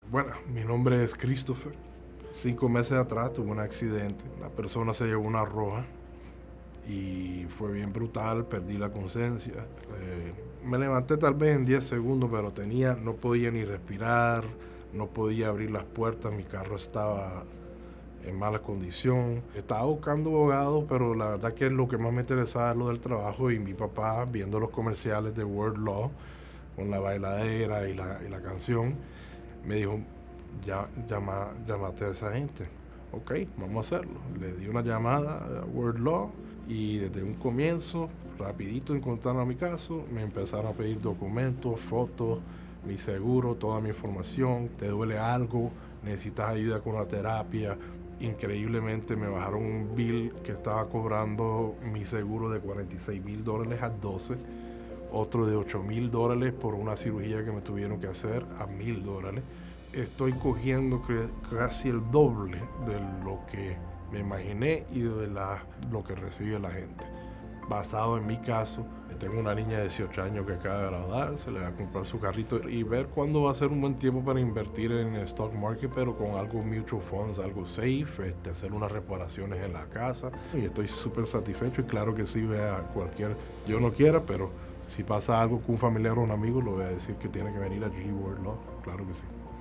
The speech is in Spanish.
Bueno, mi nombre es Christopher. 5 meses atrás tuve un accidente. La persona se llevó una roja y fue bien brutal. Perdí la conciencia. Me levanté tal vez en 10 segundos, pero no podía ni respirar, no podía abrir las puertas. Mi carro estaba en mala condición. Estaba buscando abogado, pero la verdad que lo que más me interesaba es lo del trabajo. Y mi papá, viendo los comerciales de Word Law, con la bailadera y la canción, me dijo, llámate a esa gente. Ok, vamos a hacerlo. Le di una llamada a Word Law y desde un comienzo, rapidito encontraron a mi caso, me empezaron a pedir documentos, fotos, mi seguro, toda mi información. ¿Te duele algo? ¿Necesitas ayuda con la terapia? Increíblemente me bajaron un bill que estaba cobrando mi seguro de $46,000 a 12, otro de $8,000 por una cirugía que me tuvieron que hacer a $1,000. Estoy cogiendo casi el doble de lo que me imaginé y de lo que recibe la gente. Basado en mi caso, tengo una niña de 18 años que acaba de graduarse, le va a comprar su carrito y ver cuándo va a ser un buen tiempo para invertir en el stock market, pero con algo mutual funds, algo safe, hacer unas reparaciones en la casa. Y estoy súper satisfecho y claro que sí, vea yo no quiera, pero si pasa algo con un familiar o un amigo, le voy a decir que tiene que venir a G Word Law, claro que sí.